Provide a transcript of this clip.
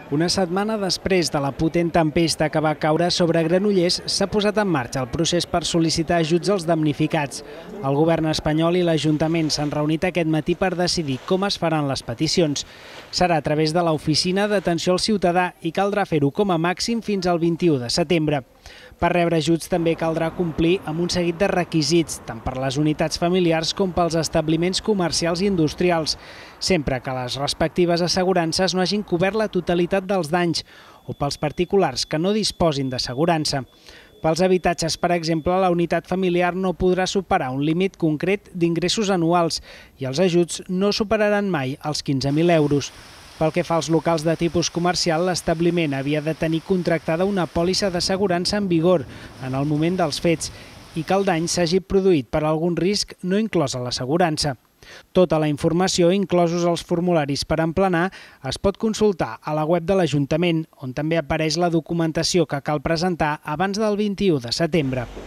Una setmana després de la potent tempesta que va caure sobre Granollers, s'ha posat en marxa el procés per sol·licitar ajuts als damnificats. El govern espanyol i l'Ajuntament s'han reunit aquest matí per decidir com es faran les peticions. Serà a través de l'Oficina d'Atenció al Ciutadà i caldrà fer-ho com a màxim fins al 21 de setembre. Per rebre ajuts també caldrà complir amb un seguit de requisits, tant per les unitats familiars com pels establiments comercials i industrials, sempre que les respectives assegurances no hagin cobert la totalitat dels danys o pels particulars que no disposin d'assegurança. Pels habitatges, per exemple, la unitat familiar no podrà superar un límit concret d'ingressos anuals i els ajuts no superaran mai els 15.000 euros. Pel que fa als locals de tipus comercial, l'establiment havia de tenir contractada una pòlissa d'assegurança en vigor en el moment dels fets i que el dany s'hagi produït per algun risc no inclòs a l'assegurança. Tota la informació, inclosos els formularis per emplenar, es pot consultar a la web de l'Ajuntament, on també apareix la documentació que cal presentar abans del 21 de setembre.